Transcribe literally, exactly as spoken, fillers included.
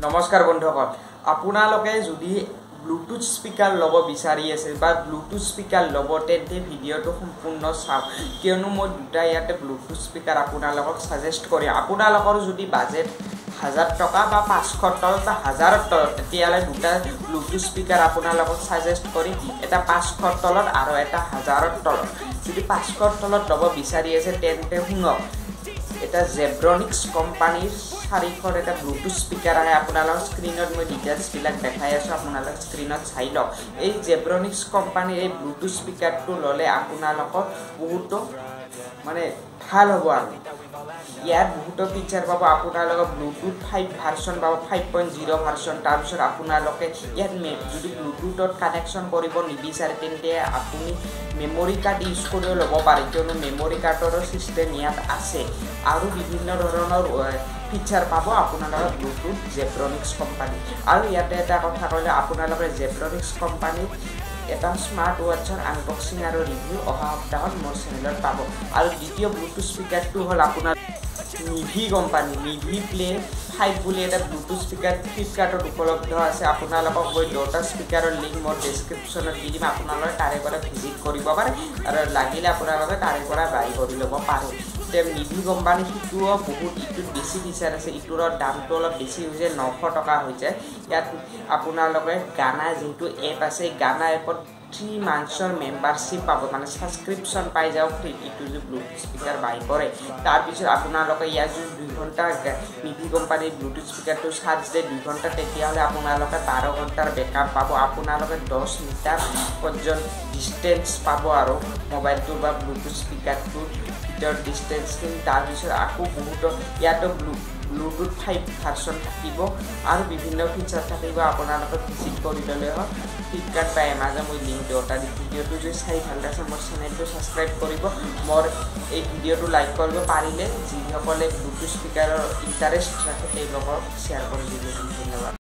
নমস্কাৰ বন্ধুসকল আপোনালোকে যদি ব্লুটুথ স্পিকাৰ লব বিচাৰি আছে বা ব্লুটুথ স্পিকাৰ লব তেন্তে ভিডিঅটো সম্পূৰ্ণ চাওক কিয়নো মই দুটা ইয়াতে ব্লুটুথ স্পিকাৰ আপোনালোকক সাজেষ্ট কৰি আপোনালোকৰ যদি বাজেট হাজাৰ টকা বা পাঁচশ তলত বা হাজাৰৰ তলত তেতিয়ালে দুটা ব্লুটুথ স্পিকাৰ আপোনালোকক সাজেষ্ট কৰি এটা পাঁচশ তলত আৰু এটা হাজাৰৰ তলত যদি পাঁচশ তলত লব বিচাৰি আছে তেন্তে শুনক এটা জেব্ৰনিক্স কোম্পানীৰ চাৰিশৰ এটা ব্লুটুথ স্পিকাৰ আহে আপোনালোকৰ স্ক্ৰীনত মই ডিটেইলছ বিলাক দেখাই আছো আপোনালোক স্ক্ৰীনত চাই লওক এই জেব্ৰনিক্স কোম্পানীৰ এই ব্লুটুথ স্পিকাৰটো ললে আপোনালোকৰ বহুত মানে ভাল হ'ব আৰু ইয়াত বহুত ফিচাৰ পাব আপোনালোকৰ ব্লুটুথ ফাইভ ভাৰ্সন পাব ফাইভ পইণ্ট জিৰ' ভাৰ্সন তাৰ পিছত আপোনালোকে ইয়াত যদি ব্লুটুথত কানেকশ্যন কৰিব নিবিচাৰে তেন্তে আপুনি মেমৰি কাৰ্ড ইউজ কৰিও ল'ব পাৰে কিয়নো মেমৰি কাৰ্ডৰ সিস্টেম ইয়াত আছে আৰু বিভিন্ন ধৰণৰ ফিচাৰ পাব আপোনালোকৰ ব্লুটুথ জেব্ৰনিক্স কোম্পানী আৰু ইয়াতে এটা কথা কলে আপোনালোকে জেব্ৰনিক্স কোম্পানী এটা স্মাৰ্ট ওয়াচৰ আনবক্সিং আৰু ৰিভিউ অহা সপ্তাহত মোৰ চেনেলত পাব আৰু দ্বিতীয় ব্লুটুথ স্পিকাৰটো হ'ল আপোনাৰ নিভি কোম্পানী নিভি প্লে ফাইভ বুলি এটা ব্লুটুথ স্পিকাৰ ফ্লিপকাৰ্টত উপলব্ধ আছে আপোনালোকক মই দুটা স্পিকাৰৰ লিংক মোৰ ডেছক্ৰিপশ্যনত দি দিম আপোনালোকে তাৰে পৰা ভিজিট কৰিব পাৰে আৰু লাগিলে আপোনালোকে তাৰে পৰা বাই কৰি ল'ব পাৰে তেম নিভি কোম্পানী সিটোও বহুত ইটোত বেছি ফিচাৰ আছে ইটোৰ দামটো অলপ বেছি হৈছে নশ টকা হৈ যায় ইয়াত আপোনালোকে গানা যিটো এপ আছে গানা এপত থ্ৰী মান্থছৰ মেম্বাৰশ্বিপ পাব মানে ছাবস্ক্ৰিপশ্যন পাই যাওক ফ্ৰী ইটো যে ব্লুটুথ স্পিকাৰ বাই কৰে তাৰপিছত আপোনালোকে ইয়াত যদি দুই ঘণ্টা নিভি কোম্পানীৰ ব্লুটুথ স্পিকাৰটো চাৰ্জ দিয়ে দুই ঘণ্টা তেতিয়াহ'লে আপোনালোকে বাৰ ঘণ্টাৰ বেকআপ পাব আপোনালোকে দহ মিটাৰ পৰ্যন্ত ডিষ্টেঞ্চ পাব আৰু মোবাইলটোৰ বা ব্লুটুথ স্পিকাৰটোৰ ভিতৰত ডিষ্টেঞ্চখিনি তাৰপিছত আকৌ বহুত ইয়াতো ব্লু ব্লুটুথ ফাইভ ভাৰ্সন থাকিব আৰু বিভিন্ন ফিচাৰ থাকিব আপোনালোকে ভিজিট কৰি ল'লে হ'ল ফ্লিপকাৰ্ট বা এমাজন মই লিংক দুটা দি ভিডিঅ'টো যদি চাই ভাল লাগিছে মোৰ চেনেলটো ছাবস্ক্ৰাইব কৰিব মোৰ এই ভিডিঅ'টো লাইক কৰিব পাৰিলে যিসকলে ব্লুটুথ স্পিকাৰৰ ইণ্টাৰেষ্ট ৰাখে তেওঁলোকক শ্বেয়াৰ কৰি দিব ধন্যবাদ